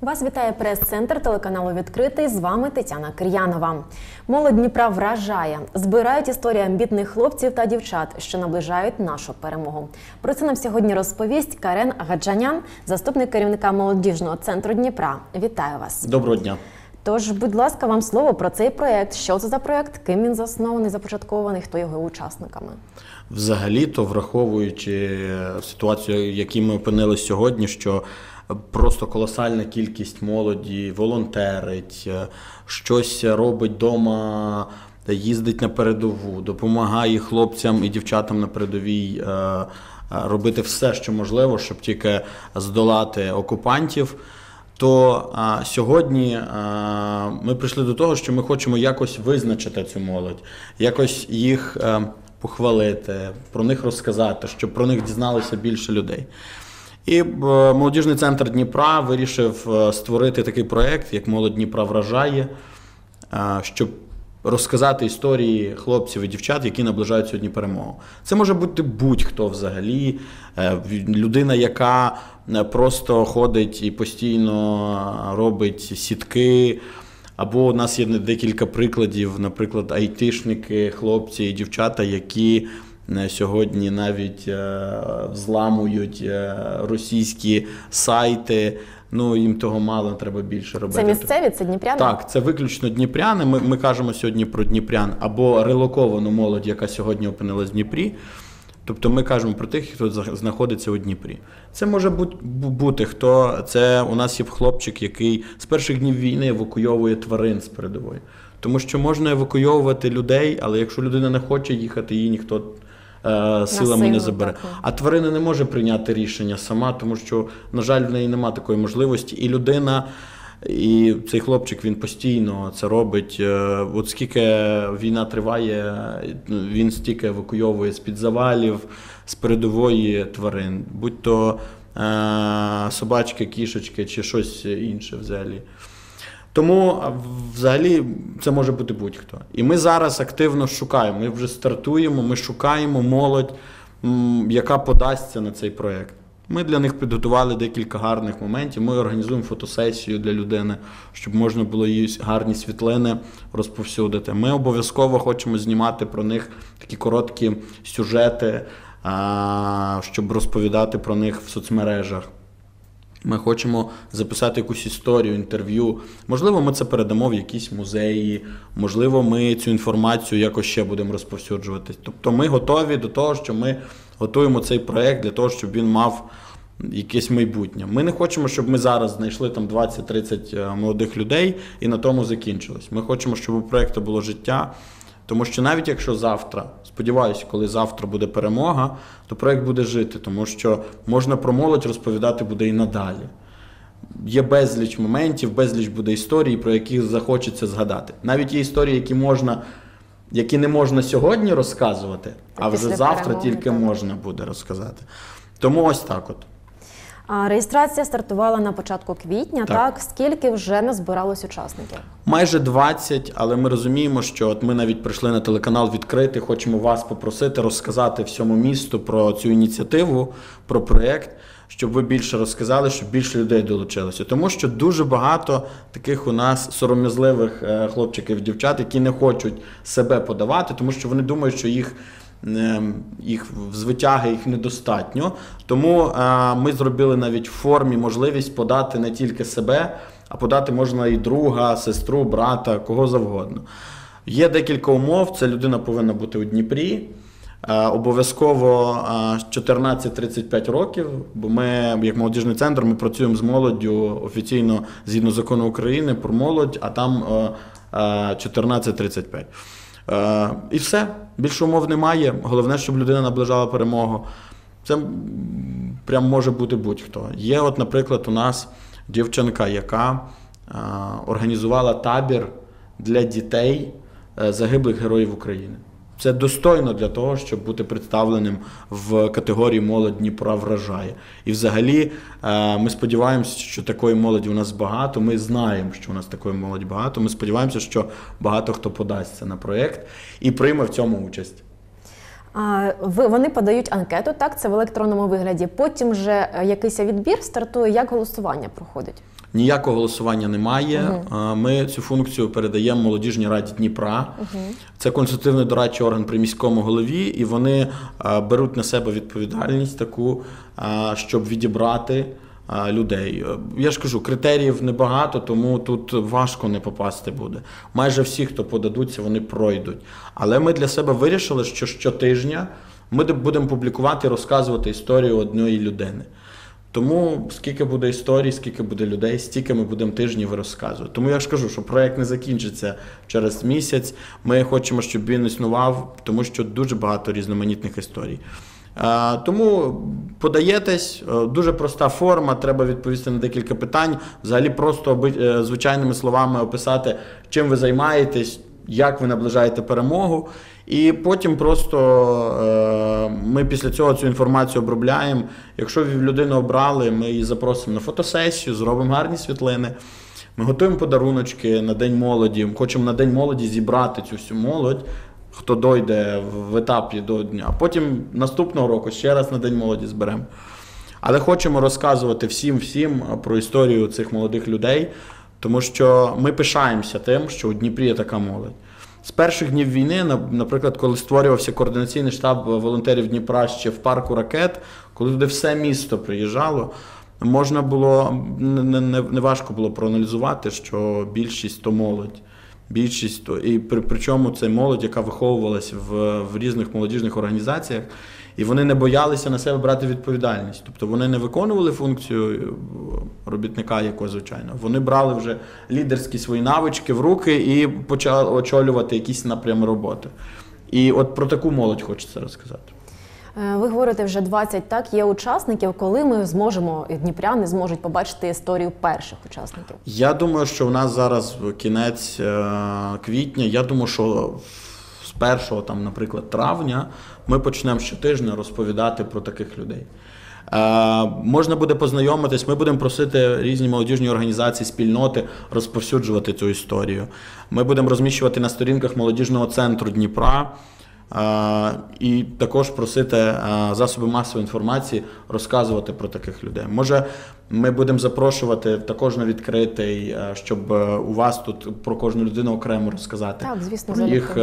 Вас вітає прес-центр телеканалу «Відкритий». З вами Тетяна Кир'янова. Молодь Дніпра вражає. Збирають історії амбітних хлопців та дівчат, що наближають нашу перемогу. Про це нам сьогодні розповість Карен Гаджанян, заступник керівника молодіжного центру Дніпра. Вітаю вас. Доброго дня. Тож, будь ласка, вам слово про цей проєкт. Що це за проєкт, ким він заснований, започаткований, хто його учасниками? Взагалі-то, враховуючи ситуацію, в якій ми опинилися сьогодні, що просто колосальна кількість молоді волонтерить, щось робить вдома, їздить на передову, допомагає хлопцям і дівчатам на передовій робити все, що можливо, щоб тільки здолати окупантів. То сьогодні ми прийшли до того, що ми хочемо якось визначити цю молодь, якось їх похвалити, про них розказати, щоб про них дізналося більше людей. І молодіжний центр Дніпра вирішив створити такий проєкт, як «Молодь Дніпра вражає», щоб розказати історії хлопців і дівчат, які наближають сьогодні перемогу. Це може бути будь-хто взагалі, людина, яка просто ходить і постійно робить сітки, або у нас є декілька прикладів, наприклад, айтишники, хлопці і дівчата, які сьогодні навіть взламують російські сайти. Ну, їм того мало, треба більше робити. Це місцеві, це дніпряни? Так, це виключно дніпряни. Ми кажемо сьогодні про дніпрян або релоковану молодь, яка сьогодні опинилась в Дніпрі. Тобто ми кажемо про тих, хто знаходиться у Дніпрі. Це може бути хто. Це у нас є хлопчик, який з перших днів війни евакуйовує тварин з передової. Тому що можна евакуйовувати людей, але якщо людина не хоче їхати, її ніхто силами не забере. Так. А тварина не може прийняти рішення сама, тому що, на жаль, в неї немає такої можливості. І людина, і цей хлопчик, він постійно це робить. От скільки війна триває, він стільки евакуйовує з-під завалів, з передової тварин. Будь-то собачки, кішечки чи щось інше взагалі. Тому, взагалі, це може бути будь-хто. І ми зараз активно шукаємо, ми вже стартуємо, ми шукаємо молодь, яка подасться на цей проєкт. Ми для них підготували декілька гарних моментів, ми організуємо фотосесію для людини, щоб можна було її гарні світлини розповсюдити. Ми обов'язково хочемо знімати про них такі короткі сюжети, щоб розповідати про них в соцмережах. Ми хочемо записати якусь історію, інтерв'ю. Можливо, ми це передамо в якісь музеї, можливо, ми цю інформацію якось ще будемо розповсюджувати. Тобто ми готові до того, що ми готуємо цей проєкт для того, щоб він мав якесь майбутнє. Ми не хочемо, щоб ми зараз знайшли там 20-30 молодих людей і на тому закінчилось. Ми хочемо, щоб у проєкту було життя. Тому що навіть якщо завтра, сподіваюся, коли завтра буде перемога, то проєкт буде жити, тому що можна про молодь розповідати буде і надалі. Є безліч моментів, безліч буде історій, про які захочеться згадати. Навіть є історії, які не можна сьогодні розказувати, а вже завтра тільки можна буде розказати. Тому ось так от. Реєстрація стартувала на початку квітня, так? Скільки вже назбиралось учасників? Майже 20, але ми розуміємо, що от ми навіть прийшли на телеканал «Відкритий», хочемо вас попросити розказати всьому місту про цю ініціативу, про проєкт, щоб ви більше розказали, щоб більше людей долучилося. Тому що дуже багато таких у нас сором'язливих хлопчиків і дівчат, які не хочуть себе подавати, тому що вони думають, що їх з витяги їх недостатньо. Тому ми зробили навіть в формі можливість подати не тільки себе, а подати можна і друга, сестру, брата, кого завгодно. Є декілька умов. Це людина повинна бути у Дніпрі. Обов'язково 14-35 років, бо ми, як молодіжний центр, ми працюємо з молоддю офіційно згідно закону України про молодь, а там 14-35. І все. Більше умов немає. Головне, щоб людина наближала перемогу. Це прям може бути будь-хто. Є от, наприклад, у нас дівчинка, яка організувала табір для дітей загиблих героїв України. Це достойно для того, щоб бути представленим в категорії «Молодь Дніпра вражає». І взагалі ми сподіваємося, що такої молоді у нас багато, ми знаємо, що у нас такої молоді багато, ми сподіваємося, що багато хто подасться на проєкт і прийме в цьому участь. Вони подають анкету, так, це в електронному вигляді, потім вже якийсь відбір стартує, як голосування проходить? Ніякого голосування немає. Ми цю функцію передаємо Молодіжній раді Дніпра. Це консультативний дорадчий орган при міському голові, і вони беруть на себе відповідальність таку, щоб відібрати людей. Я ж кажу, критеріїв небагато, тому тут важко не попасти буде. Майже всі, хто подадуться, вони пройдуть. Але ми для себе вирішили, що щотижня ми будемо публікувати і розказувати історію однієї людини. Тому скільки буде історій, скільки буде людей, стільки ми будемо тижнів розказувати. Тому я ж кажу, що проєкт не закінчиться через місяць. Ми хочемо, щоб він існував, тому що дуже багато різноманітних історій. Тому подаєтесь, дуже проста форма, треба відповісти на декілька питань, взагалі просто звичайними словами описати, чим ви займаєтесь, як ви наближаєте перемогу, і потім просто ми після цього цю інформацію обробляємо. Якщо людину обрали, ми її запросимо на фотосесію, зробимо гарні світлини, ми готуємо подаруночки на День молоді, хочемо на День молоді зібрати цю всю молодь, хто дойде в етапі до дня. А потім наступного року ще раз на День молоді зберемо. Але хочемо розказувати всім про історію цих молодих людей, тому що ми пишаємося тим, що у Дніпрі є така молодь. З перших днів війни, наприклад, коли створювався координаційний штаб волонтерів Дніпра ще в парку Ракет, коли туди все місто приїжджало, можна було, не важко було проаналізувати, що більшість то молодь. Більшість, і причому це молодь, яка виховувалася в різних молодіжних організаціях, і вони не боялися на себе брати відповідальність. Тобто вони не виконували функцію робітника якогось, звичайно. Вони брали вже лідерські свої навички в руки і почали очолювати якісь напрями роботи. І от про таку молодь хочеться розказати. Ви говорите, вже 20, так, є учасників. Коли ми зможемо, дніпряни зможуть побачити історію перших учасників? Я думаю, що в нас зараз кінець квітня. Я думаю, що з 1, там, наприклад, травня ми почнемо щотижня розповідати про таких людей. Можна буде познайомитись, ми будемо просити різні молодіжні організації, спільноти розповсюджувати цю історію. Ми будемо розміщувати на сторінках молодіжного центру Дніпра, і також просити засоби масової інформації розказувати про таких людей. Може, ми будемо запрошувати також на відкритий, щоб у вас тут про кожну людину окремо розказати. Так, звісно, про їх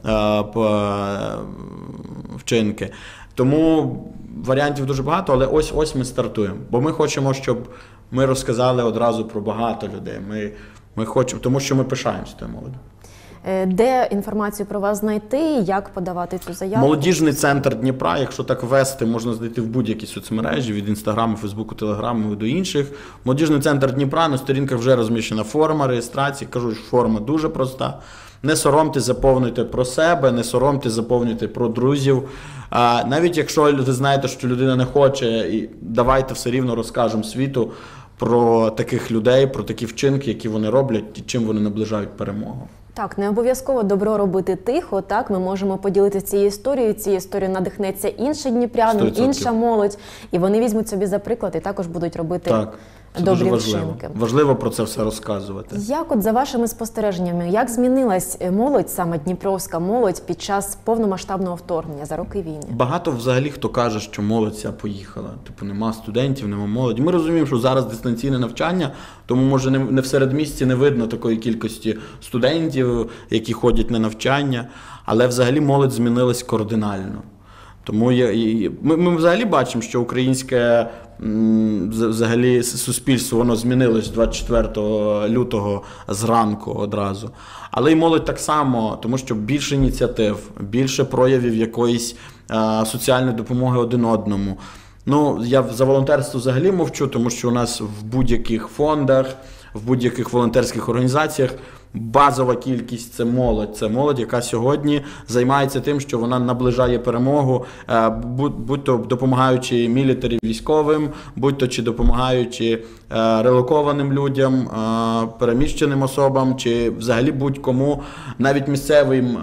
вчинки. Тому варіантів дуже багато, але ось ми стартуємо. Бо ми хочемо, щоб ми розказали одразу про багато людей. Ми хочемо, тому що ми пишаємося тою молоддю. Де інформацію про вас знайти, як подавати цю заяву? Молодіжний центр Дніпра, якщо так ввести, можна знайти в будь-якій соцмережі, від Інстаграму, Фейсбуку, Телеграму до інших. Молодіжний центр Дніпра, на сторінках вже розміщена форма реєстрації. Кажу, що форма дуже проста. Не соромтесь, заповнюйте про себе, не соромтесь, заповнюйте про друзів. Навіть якщо ви знаєте, що людина не хоче, давайте все рівно розкажемо світу про таких людей, про такі вчинки, які вони роблять і чим вони наближають перемогу. Так, не обов'язково добро робити тихо, так, ми можемо поділитися цією історією надихнеться інші дніпряни, 100%. Інша молодь, і вони візьмуть собі за приклад і також будуть робити добрі вчинки. Важливо про це все розказувати. Як от за вашими спостереженнями, як змінилась молодь, саме дніпровська молодь, під час повномасштабного вторгнення за роки війни? Багато взагалі хто каже, що молодь ця поїхала. Типу нема студентів, нема молоді. Ми розуміємо, що зараз дистанційне навчання, тому може не в середмісті не видно такої кількості студентів, які ходять на навчання, але взагалі молодь змінилась кардинально. Тому ми взагалі бачимо, що українське взагалі суспільство, воно змінилось 24 лютого зранку одразу. Але й молодь так само, тому що більше ініціатив, більше проявів якоїсь соціальної допомоги один одному. Ну, я за волонтерство взагалі мовчу, тому що у нас в будь-яких фондах, в будь-яких волонтерських організаціях базова кількість – це молодь. Це молодь, яка сьогодні займається тим, що вона наближає перемогу, будь-то допомагаючи мілітарі військовим, будь-то чи допомагаючи релокованим людям, переміщеним особам, чи взагалі будь-кому, навіть місцевим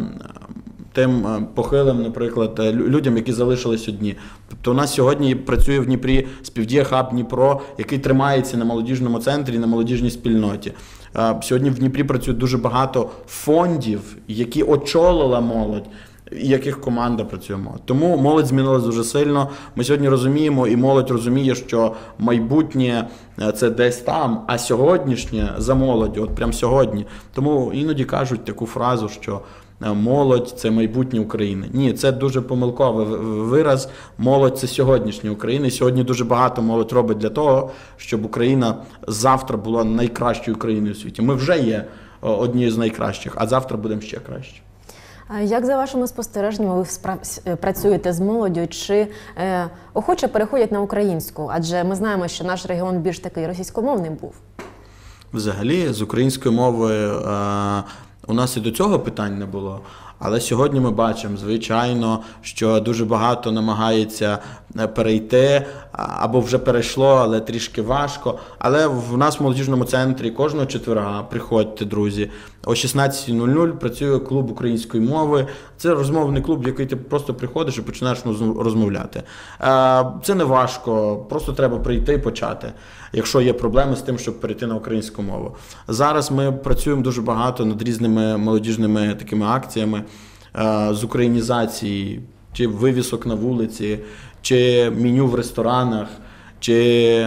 тим похилим, наприклад, людям, які залишились одні. Тобто у нас сьогодні працює в Дніпрі співдія хаб Дніпро, який тримається на молодіжному центрі, на молодіжній спільноті. Сьогодні в Дніпрі працює дуже багато фондів, які очолила молодь. і яких команда працює молодь. Тому молодь змінилась дуже сильно. Ми сьогодні розуміємо, і молодь розуміє, що майбутнє це десь там, а сьогоднішнє за молоддю, от прямо сьогодні. Тому іноді кажуть таку фразу, що молодь – це майбутнє України. Ні, це дуже помилковий вираз. Молодь – це сьогоднішнє України. І сьогодні дуже багато молодь робить для того, щоб Україна завтра була найкращою країною у світі. Ми вже є однією з найкращих, а завтра будемо ще краще. Як за вашими спостереженнями ви працюєте з молоддю, чи охоче переходять на українську? Адже ми знаємо, що наш регіон більш такий російськомовний був. Взагалі, з українською мовою у нас і до цього питань не було. Але сьогодні ми бачимо, звичайно, що дуже багато намагається перейти, або вже перейшло, але трішки важко. Але в нас в молодіжному центрі кожного четверга, приходьте, друзі, о 16:00 працює клуб української мови. Це розмовний клуб, в який ти просто приходиш і починаєш розмовляти. Це не важко, просто треба прийти і почати, якщо є проблеми з тим, щоб перейти на українську мову. Зараз ми працюємо дуже багато над різними молодіжними такими акціями з українізації, чи вивісок на вулиці, чи меню в ресторанах, чи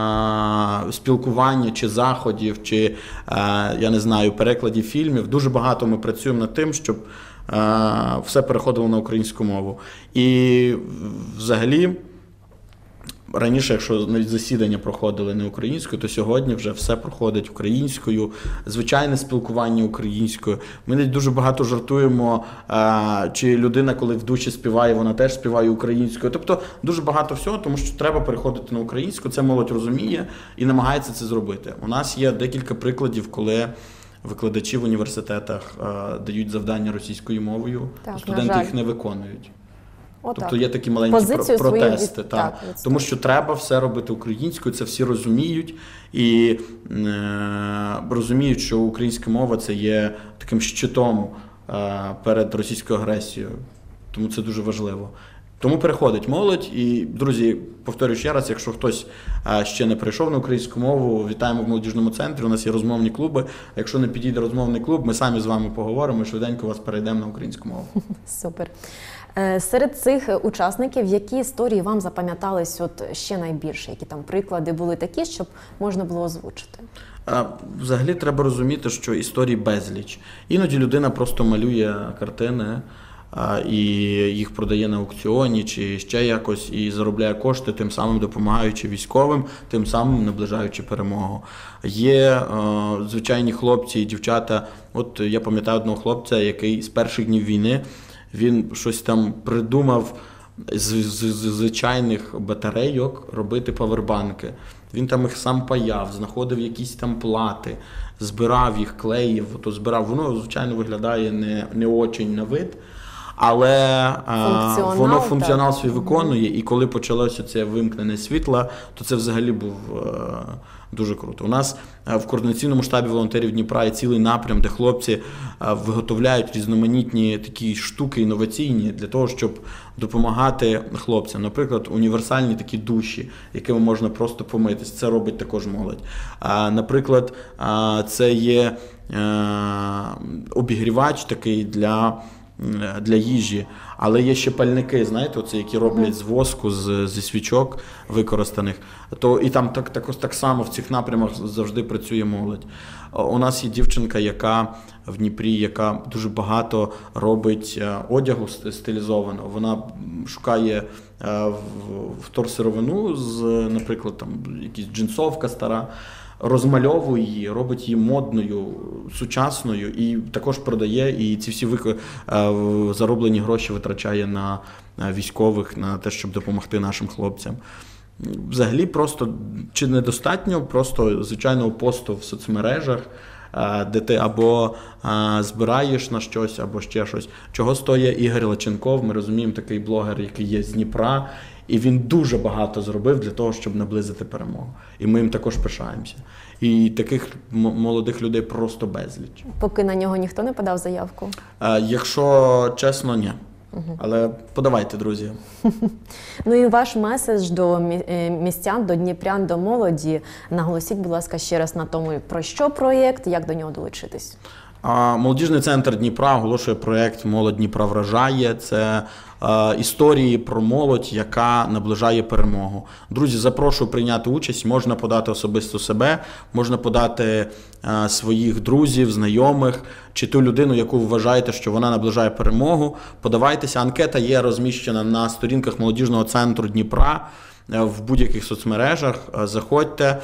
спілкування, чи заходів, чи, я не знаю, перекладів фільмів. Дуже багато ми працюємо над тим, щоб все переходило на українську мову. І взагалі, раніше, якщо навіть засідання проходили не українською, то сьогодні вже все проходить українською, звичайне спілкування українською. Ми навіть дуже багато жартуємо, чи людина, коли в душі співає, вона теж співає українською. Тобто дуже багато всього, тому що треба переходити на українську, це молодь розуміє і намагається це зробити. У нас є декілька прикладів, коли викладачі в університетах дають завдання російською мовою, так, студенти їх не виконують. Отак. Тобто є такі маленькі Позицію протести. свою Тому що треба все робити українською, це всі розуміють. І розуміють, що українська мова – це є таким щитом перед російською агресією. Тому це дуже важливо. Тому переходить молодь. І, друзі, повторюю ще раз, якщо хтось ще не прийшов на українську мову, вітаємо в молодіжному центрі, у нас є розмовні клуби. А якщо не підійде розмовний клуб, ми самі з вами поговоримо і швиденько вас перейдемо на українську мову. Супер. Серед цих учасників, які історії вам запам'ятались ще найбільше? Які там приклади були такі, щоб можна було озвучити? Взагалі треба розуміти, що історій безліч. Іноді людина просто малює картини і їх продає на аукціоні чи ще якось, і заробляє кошти, тим самим допомагаючи військовим, тим самим наближаючи перемогу. Є звичайні хлопці і дівчата. От я пам'ятаю одного хлопця, який з перших днів війни він щось там придумав з звичайних батарейок робити павербанки. Він там їх сам паяв, знаходив якісь там плати, збирав їх, клеїв, збирав. Воно, звичайно, виглядає не очень на вид, але воно функціонал свій виконує. І коли почалося це вимкнення світла, то це взагалі був дуже круто. У нас в координаційному штабі волонтерів Дніпра є цілий напрям, де хлопці виготовляють різноманітні такі штуки інноваційні для того, щоб допомагати хлопцям. Наприклад, універсальні такі душі, якими можна просто помитись. Це робить також молодь. Наприклад, це є обігрівач такий для їжі, але є ще пальники, знаєте, оці, які роблять з воску, зі свічок використаних. То і там так само в цих напрямах завжди працює молодь. У нас є дівчинка, яка в Дніпрі, яка дуже багато робить одягу стилізованого. Вона шукає вторсировину, наприклад, там якась джинсовка стара, розмальовує її, робить її модною, сучасною і також продає, і ці всі зароблені гроші витрачає на військових, на те, щоб допомогти нашим хлопцям. Взагалі просто, чи недостатньо просто звичайного посту в соцмережах, де ти або збираєш на щось, або ще щось. Чого стоїть Ігор Лаченков, ми розуміємо, такий блогер, який є з Дніпра, і він дуже багато зробив для того, щоб наблизити перемогу. І ми їм також пишаємося. І таких молодих людей просто безліч. Поки на нього ніхто не подав заявку? Якщо чесно, ні. Але подавайте, друзі. Ну і ваш меседж до містян, до дніпрян, до молоді. Наголосіть, будь ласка, ще раз на тому, про що проєкт, як до нього долучитись. Молодіжний центр Дніпра оголошує проєкт «Молодь Дніпра вражає». Це історії про молодь, яка наближає перемогу. Друзі, запрошую прийняти участь. Можна подати особисто себе, можна подати своїх друзів, знайомих, чи ту людину, яку ви вважаєте, що вона наближає перемогу. Подавайтеся. Анкета є розміщена на сторінках Молодіжного центру Дніпра в будь-яких соцмережах. Заходьте,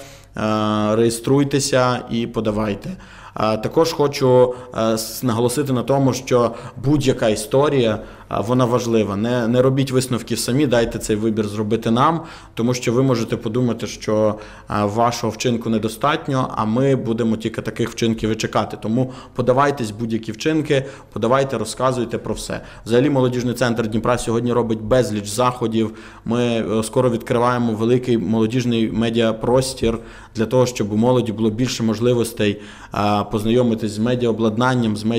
реєструйтеся і подавайте. Також хочу наголосити на тому, що будь-яка історія, вона важлива. Не робіть висновків самі, дайте цей вибір зробити нам, тому що ви можете подумати, що вашого вчинку недостатньо, а ми будемо тільки таких вчинків і чекати. Тому подавайтесь будь-які вчинки, подавайте, розказуйте про все. Взагалі Молодіжний центр Дніпра сьогодні робить безліч заходів. Ми скоро відкриваємо великий молодіжний медіапростір для того, щоб у молоді було більше можливостей познайомитись з медіаобладнанням, з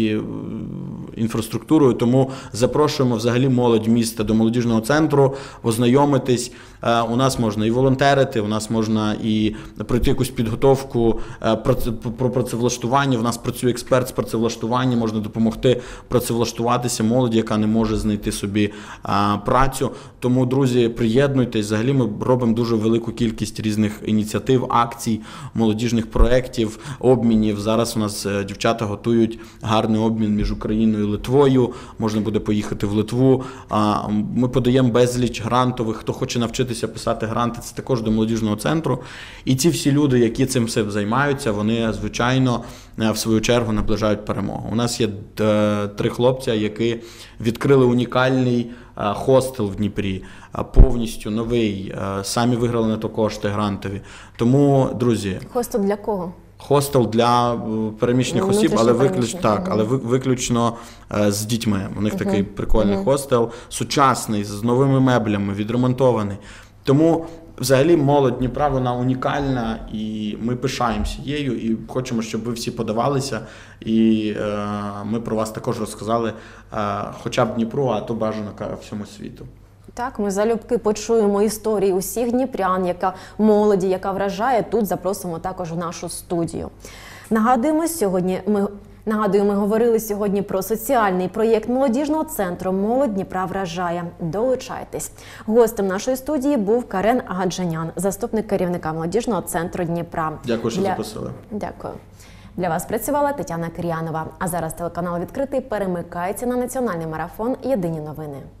медіаінфраструктурою. Тому запрошуємо взагалі молодь міста до молодіжного центру, ознайомитись. У нас можна і волонтерити, у нас можна і пройти якусь підготовку про працевлаштування. У нас працює експерт з працевлаштування, можна допомогти працевлаштуватися молоді, яка не може знайти собі працю. Тому, друзі, приєднуйтесь. Взагалі ми робимо дуже велику кількість різних ініціатив, акцій, молодіжних проєктів, обмінів. Зараз у нас дівчата готують гарний обмін між Україною і Литвою. Можна буде поїхати в Литву. Ми подаємо безліч грантових. Хто хоче навчитися писати гранти, це також до молодіжного центру. І ці всі люди, які цим всім займаються, вони, звичайно, в свою чергу наближають перемогу. У нас є 3 хлопця, які відкрили унікальний хостел в Дніпрі, повністю новий, самі виграли на то кошти грантові. Тому, друзі... Хостел для кого? Хостел для переміщених осіб, але виключно з дітьми. У них такий прикольний хостел, сучасний, з новими меблями, відремонтований. Тому взагалі молодь Дніпра, вона унікальна, і ми пишаємося її, і хочемо, щоб ви всі подавалися, і ми про вас також розказали хоча б Дніпру, а то бажано всьому світу. Так, ми залюбки почуємо історії усіх дніпрян, яка молоді, яка вражає. Тут запросимо також в нашу студію. Нагадую, ми говорили сьогодні про соціальний проєкт молодіжного центру «Молодь Дніпра вражає». Долучайтесь. Гостем нашої студії був Карен Агаджанян, заступник керівника молодіжного центру Дніпра. Дякую, що запросили. Дякую. Для вас працювала Тетяна Кир'янова. А зараз телеканал «Відкритий» перемикається на національний марафон «Єдині новини».